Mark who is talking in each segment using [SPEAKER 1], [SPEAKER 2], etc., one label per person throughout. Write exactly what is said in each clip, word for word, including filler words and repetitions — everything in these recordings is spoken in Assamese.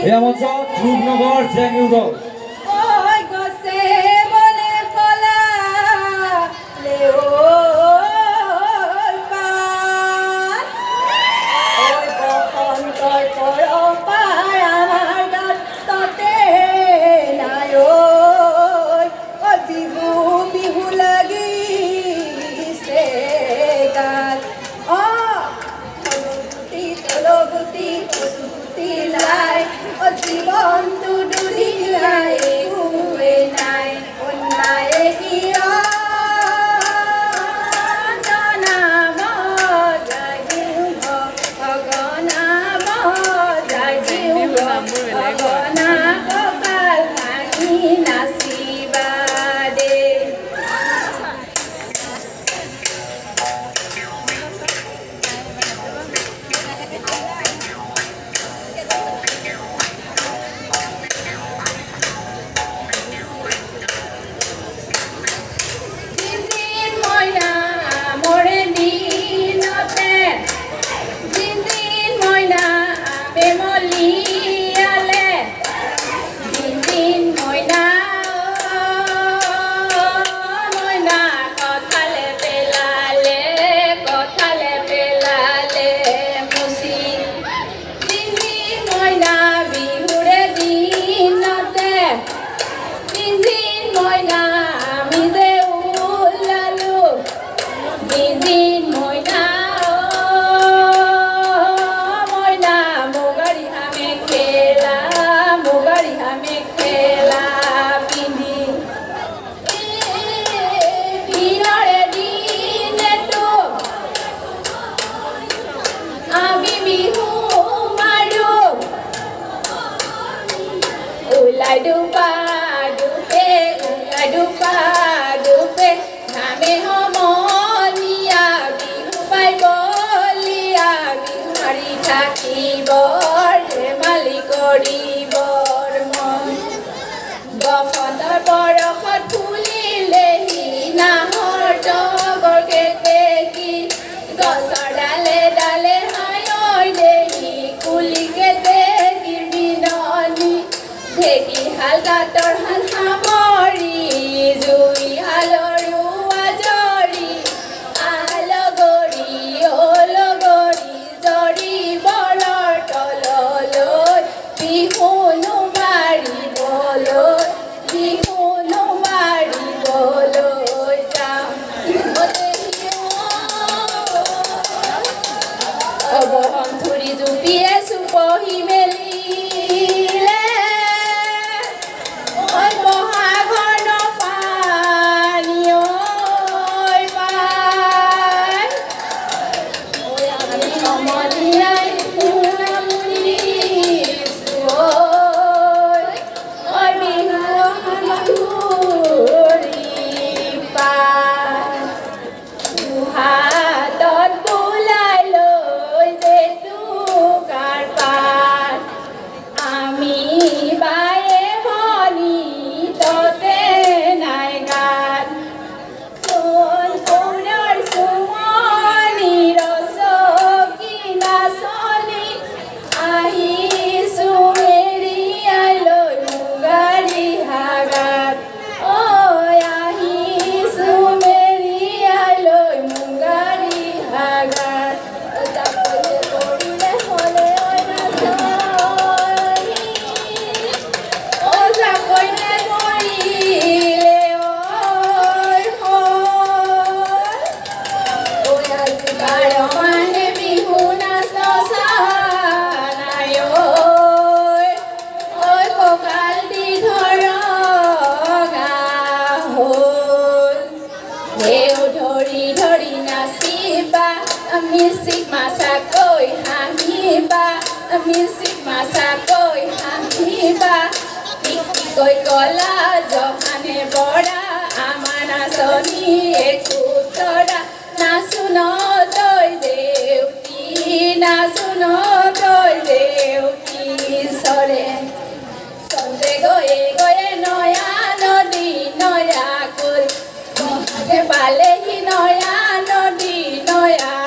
[SPEAKER 1] এয়া মঞ্চত ৰূপনগৰ জেং দল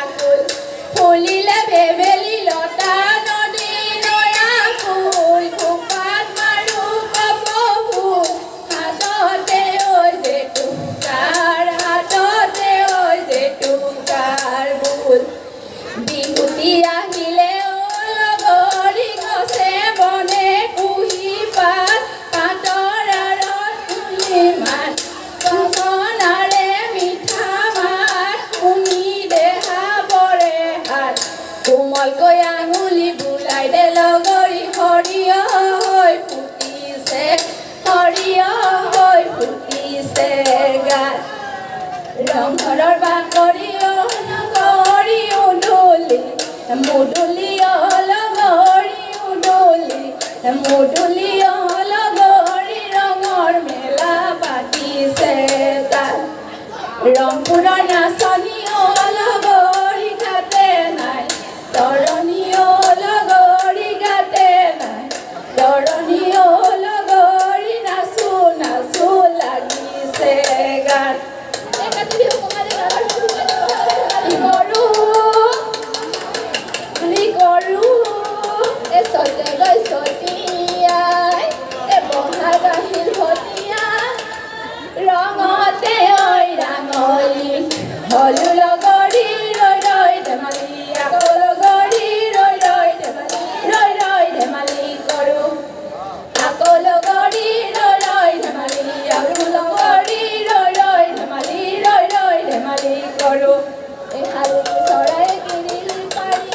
[SPEAKER 2] ফুলিলে ভেবেলি লতা নদী নয়া ফুল উনুলি বুলাই দে লগৰী সৰিয় হৈ ফুটিছে সৰিয় হৈ ফুটিছে গাত ৰংঘৰৰ বাকৰি লগৰী উনুলি মুদুলি লগৰী উনুলি মুদুলি লগৰী ৰঙৰ মেলা পাতিছে তাত ৰংপুৰৰ নাচনী লগৰী গাতে নাই তৰণী লগৰী গাতে নাই তৰণী লগৰী নাচো নাচো লাগিছে গাত কৰো কৰো এ চতে গৈ চতিয়াই এ বহাগ আহিল ভতিয়া ৰঙতে ঐ ৰাঙলী হলু লগৰী ৰৈ ৰৈ ধেমালি আকৌ লগৰী ৰৈ ৰৈ ধেমালি ৰৈ ৰৈ ধেমালি কৰো আকৌ লগৰী ৰৈ ৰৈ ধেমালি আৰু লগৰী ৰৈ ৰৈ ধেমালি ৰৈ ৰৈ ধেমালি কৰো এই শালি চৰাই কিৰিল পাৰি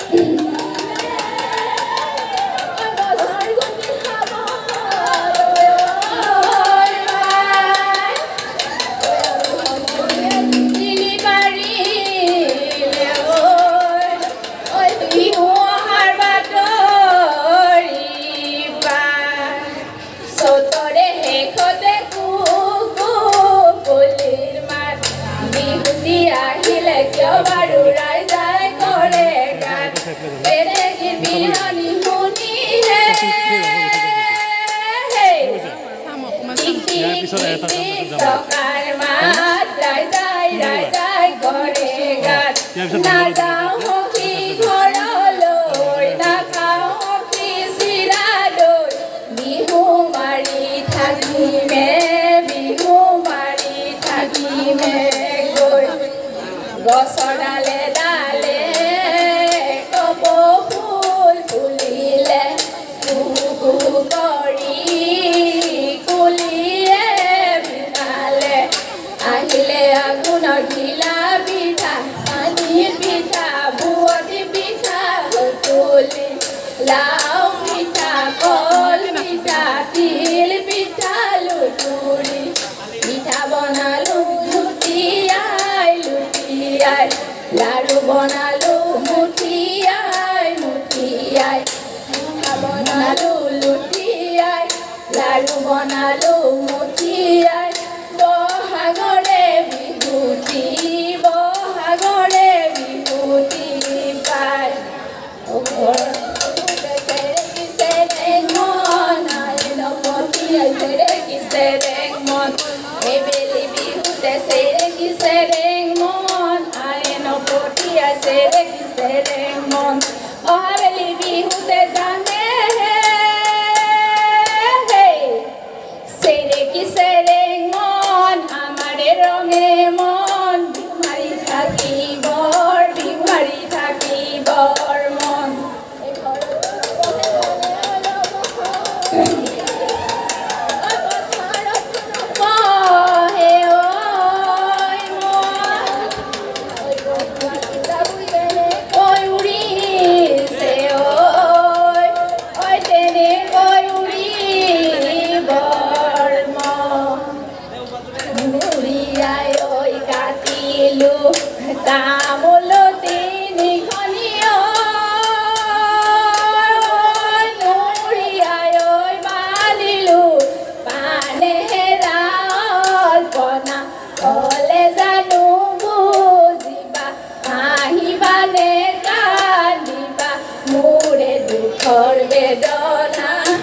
[SPEAKER 2] নাযাওঁ সখী ঘৰলৈ নাখাওঁ সখী চিৰালৈ বিহু মাৰি থাকিমে বিহু মাৰি থাকিমে গৈ গছৰ ডালে ডালে কপৌ ফুল ফুলিলে কুহু কৰি কুলিয়ে বিনালে আহিলে আঘোণৰ ঘিলা পিঠা পানীৰ পিঠা বুৱতী পিঠা সুতুলি লাও পিঠা কল পিঠা তিল পিঠা লুতুৰি পিঠা বনালো লুটিয়াই লুটিয়াই লাড়ু বনালো মুঠিয়াই মুঠিয়াই পিঠা বনালো লুটিয়াই লাড়ু বনালো মুঠিয়াই বহাগৰে বিহুতি বহাগৰে বিহুতি পাই এইবেলি বিহুতে চেৰেকিছে ৰেং মন আয়ে নপঠিয়াইছে ৰেকিছে ৰেং মন অহাবেলি বিহুতে জানে চেৰেকিছে ৰেং মন আমাৰে ৰঙে মন বিহু মাৰি থাকিবৰ বিহু মাৰি থাকিবৰ মন তামোলতি নিখনিয় নুৰিয়াই বান্ধিলো পানেৰা অল্পনা ক'লে জানো বুজিবা হাঁহিবানে কান্দিবা মোৰে দুখৰ বেদনা